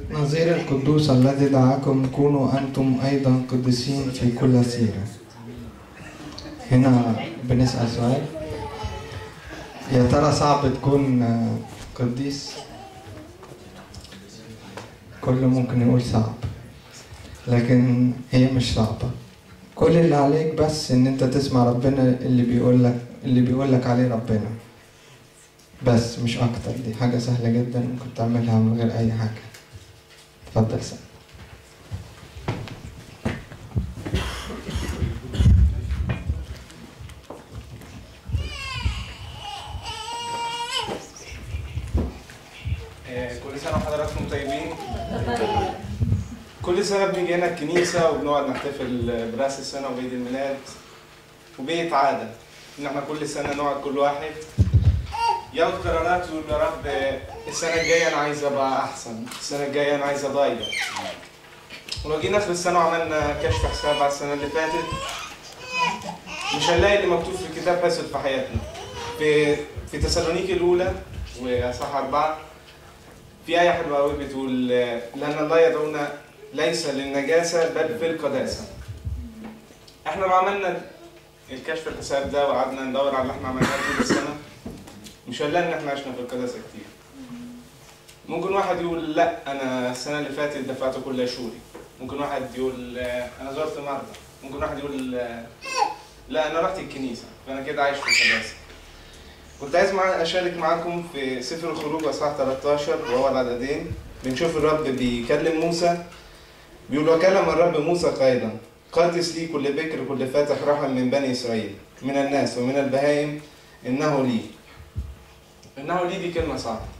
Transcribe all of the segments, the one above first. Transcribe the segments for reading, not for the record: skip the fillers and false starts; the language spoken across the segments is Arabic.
نظير القدوس الذي دعاكم كونوا أنتم أيضا قديسين في كل سيرة. هنا بنسأل سؤال، يا ترى صعب تكون قديس؟ كله ممكن يقول صعب، لكن هي مش صعبة. كل اللي عليك بس ان انت تسمع ربنا اللي بيقول لك عليه ربنا بس، مش اكتر. دي حاجة سهلة جدا ممكن تعملها من غير اي حاجة. اتفضل سام. كل سنة وحضراتكم طيبين. كل سنة بنيجي هنا الكنيسة وبنقعد نحتفل براس السنة وعيد الميلاد، وبقت عادة إن احنا كل سنة نقعد كل واحد ياخد قرارات ويقول يا رب السنة الجاية أنا عايز أبقى أحسن، السنة الجاية أنا عايز أتغير. ولو جينا آخر السنة وعملنا كشف حساب على السنة اللي فاتت مش هنلاقي اللي مكتوب في الكتاب بس في حياتنا. في تسالونيكي الأولى وأصحاح 4 في آية حلوة أوي بتقول لأن الله يدعونا ليس للنجاسة بل في القداسة. احنا لو عملنا الكشف الحساب ده وقعدنا ندور على اللي احنا عملناه طول السنة مش هنلاقي ان احنا عشنا في القداسة كتير. ممكن واحد يقول لا أنا السنة اللي فاتت دفعت كل شهوري، ممكن واحد يقول أنا زرت مرضى، ممكن واحد يقول لا أنا رحت الكنيسة فأنا كده عايش في القداسة. كنت عايز أشارك معاكم في سفر الخروج أصحاح 13 وهو العددين. بنشوف الرب بيكلم موسى، بيقول وكلم الرب موسى قائلا قدس لي كل بكر كل فاتح رحم من بني إسرائيل من الناس ومن البهائم إنه لي. إنه لي دي كلمة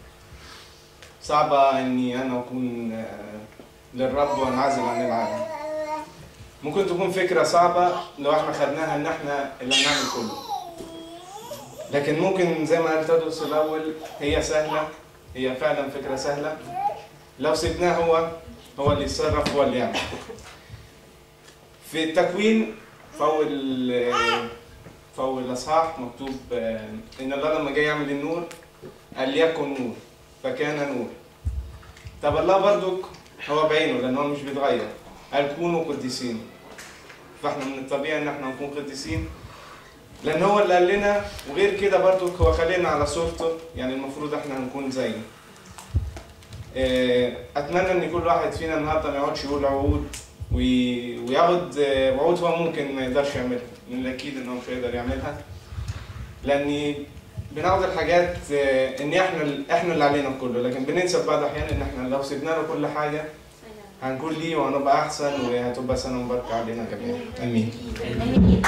صعبة إني أنا أكون للرب وأنعزل عن العالم. ممكن تكون فكرة صعبة لو احنا خدناها إن احنا اللي هنعمل كله، لكن ممكن زي ما قال تدرس الأول هي سهلة، هي فعلا فكرة سهلة لو سيبناه هو اللي يتصرف هو اللي يعمل. في التكوين في أول أصحاح مكتوب إن الله لما جاي يعمل النور قال يكن نور فكان نور. طب الله برضك هو بعينه لأن هو مش بيتغير قال كونوا قديسين، فاحنا من الطبيعي إن احنا نكون قديسين لأن هو اللي قال لنا، وغير كده برضك هو خلينا على صورته يعني المفروض احنا نكون زيه. أتمنى إن كل واحد فينا النهارده ما يقعدش يقول وعود وياخد وعود هو ممكن ما يقدرش يعملها، من الأكيد إن هو مش هيقدر يعملها، لأن بناخد الحاجات إن إحنا اللي علينا كله، لكن بننسى في بعض الأحيان إن إحنا لو سيبنا له كل حاجة هنكون ليه وهنبقى أحسن وهتبقى سنة مباركة علينا جميعا. آمين.